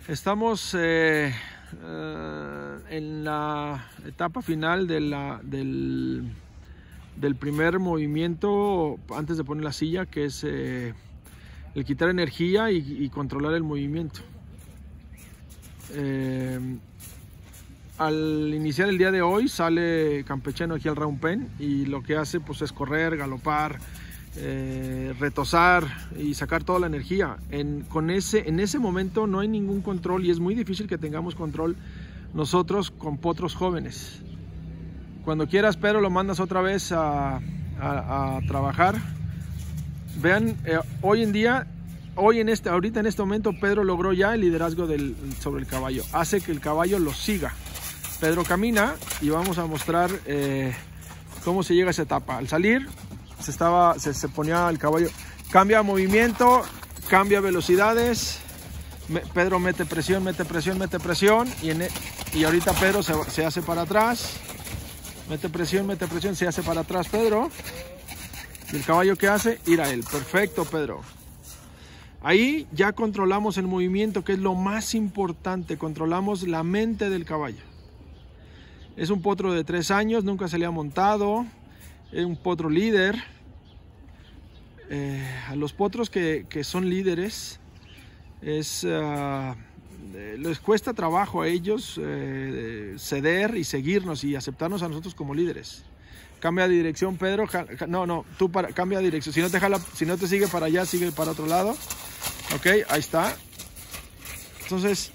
Estamos en la etapa final del primer movimiento antes de poner la silla, que es el quitar energía y controlar el movimiento. Al iniciar el día de hoy sale Campechano aquí al round pen y lo que hace pues es correr, galopar, retosar y sacar toda la energía. En ese momento no hay ningún control y es muy difícil que tengamos control nosotros con potros jóvenes. Cuando quieras, Pedro, lo mandas otra vez a trabajar. Vean, hoy en día, ahorita en este momento, Pedro logró ya el liderazgo sobre el caballo. Hace que el caballo lo siga. Pedro camina y vamos a mostrar cómo se llega a esa etapa. Al salir, se ponía el caballo, cambia movimiento, cambia velocidades. Pedro mete presión y ahorita Pedro se hace para atrás. Mete presión, se hace para atrás Pedro. Y el caballo, ¿qué hace? Ir a él. Perfecto, Pedro. Ahí ya controlamos el movimiento, que es lo más importante. Controlamos la mente del caballo. Es un potro de 3 años, nunca se le ha montado. Es un potro líder. A los potros que son líderes, les cuesta trabajo a ellos ceder y seguirnos y aceptarnos a nosotros como líderes. Cambia de dirección, Pedro. Cambia de dirección. Si no te sigue para allá, sigue para otro lado. Ok, ahí está. Entonces,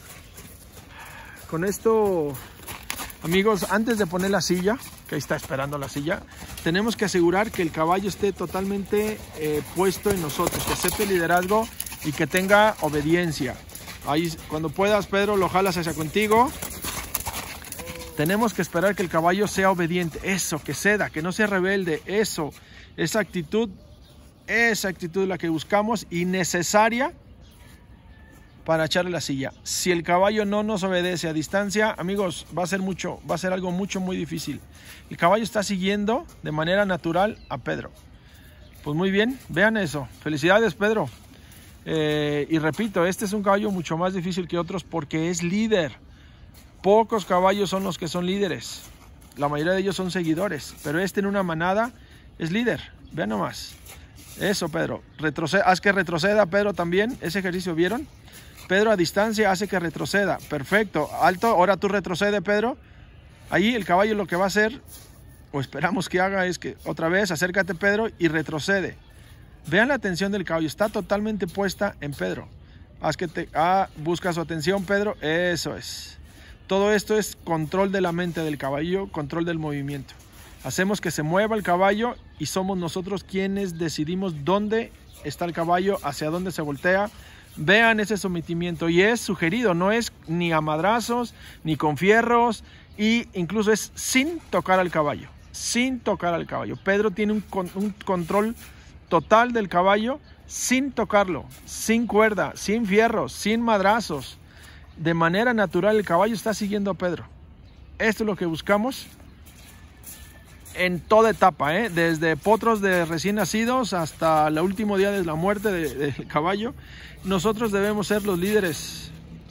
con esto, amigos, antes de poner la silla, que ahí está esperando la silla, tenemos que asegurar que el caballo esté totalmente puesto en nosotros, que acepte el liderazgo y que tenga obediencia. Ahí, cuando puedas, Pedro, lo jalas hacia contigo. Tenemos que esperar que el caballo sea obediente, eso, que ceda, que no sea rebelde, eso, esa actitud es la que buscamos y necesaria para echarle la silla. Si el caballo no nos obedece a distancia, amigos, va a ser algo muy difícil. El caballo está siguiendo de manera natural a Pedro. Pues muy bien, vean eso. Felicidades, Pedro. Y repito, este es un caballo mucho más difícil que otros porque es líder. Pocos caballos son los que son líderes. La mayoría de ellos son seguidores. Pero este en una manada es líder. Vean nomás. Eso, Pedro. Haz que retroceda, Pedro, también. Ese ejercicio, ¿vieron? Pedro a distancia hace que retroceda. Perfecto. Alto. Ahora tú retrocede, Pedro. Ahí el caballo lo que va a hacer, o esperamos que haga, es que otra vez acércate, Pedro, y retrocede. Vean la atención del caballo. Está totalmente puesta en Pedro. Busca su atención, Pedro. Eso es. Todo esto es control de la mente del caballo, control del movimiento. Hacemos que se mueva el caballo y somos nosotros quienes decidimos dónde está el caballo, hacia dónde se voltea. Vean ese sometimiento y es sugerido, no es ni a madrazos, ni con fierros, y incluso es sin tocar al caballo, Pedro tiene un control total del caballo sin tocarlo, sin cuerda, sin fierros, sin madrazos. De manera natural el caballo está siguiendo a Pedro. Esto es lo que buscamos en toda etapa, desde potros de recién nacidos hasta el último día de la muerte del caballo. Nosotros debemos ser los líderes.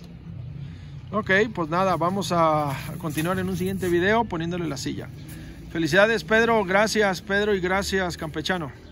Ok, pues nada, vamos a continuar en un siguiente video poniéndole la silla. Felicidades, Pedro, gracias, Pedro, y gracias, Campechano.